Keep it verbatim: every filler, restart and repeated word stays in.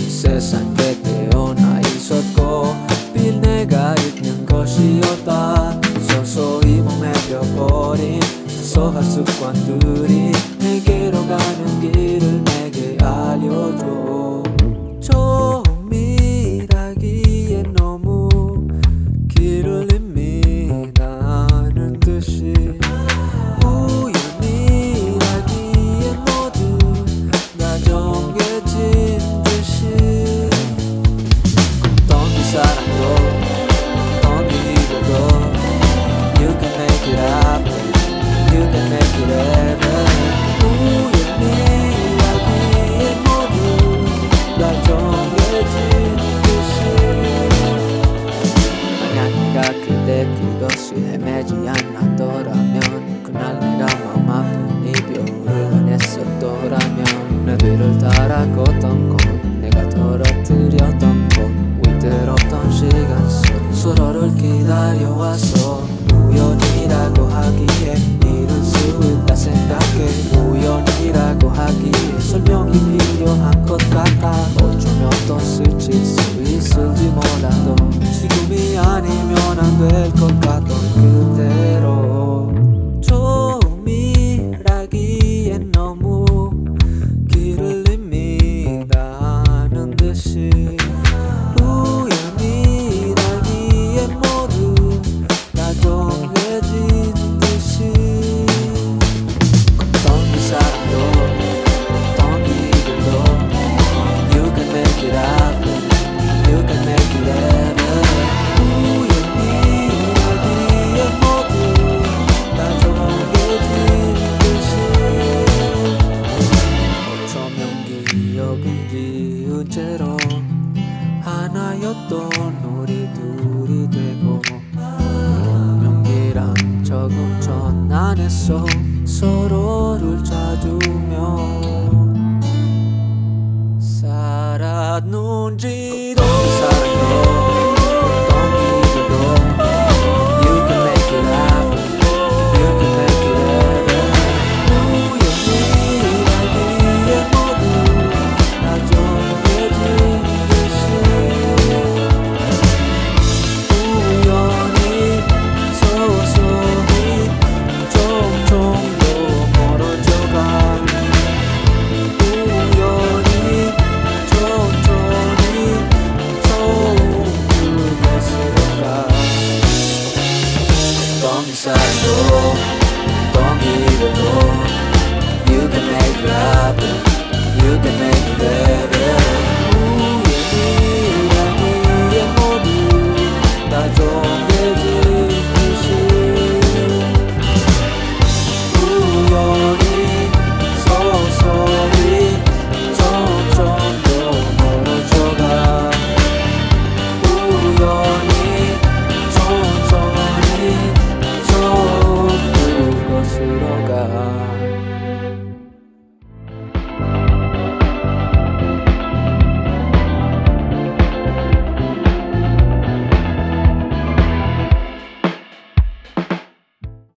세상 때 태어나 있었고 빌 내가 있는 것이었다. 서서히 몸에 펴버린 사소한 습관들이 내게로 가는 길을 내게 알려줘. 처음이라기엔 너무 길을 이미 가는 듯이 우연이라기엔 모두 다 정해진 듯이 걷던 이 사람도 걷던 이 길도 You can make it happen, you can make it happen. 우연이라기엔 모두 다 정해진 듯이 만약 내가 그때 그것을 헤매지 않았더라면 그날 내가 마음 아픈 이별을 안 했었더라면 내 뒤를 따라 걷던 곳 내가 떨어뜨렸던 곳 위태롭던 시간 속 서로를 기다려와서 우연이라고 하기에 이런 수 있다 생각해. 우연이라고 하기에 설명이 필요한 것 같아. 어쩌면 또 스칠 수 있을지 몰라도 지금이 아니면 안 될 것 같던 그대로. 처음이라기엔 너무 길을 이미 가는 듯이 우연이라기엔 모두 다 정해진 듯이 걷던 이 사람도 걷던 이 길도 You can make it happen, you can make it happen. 우연이라기엔 모두 다 정해진 듯이 어쩌면 기억은 지운 채로 하나였던 우리 둘이 되고 명기란 적응 전 안에서 서로를 찾으며 살았는지도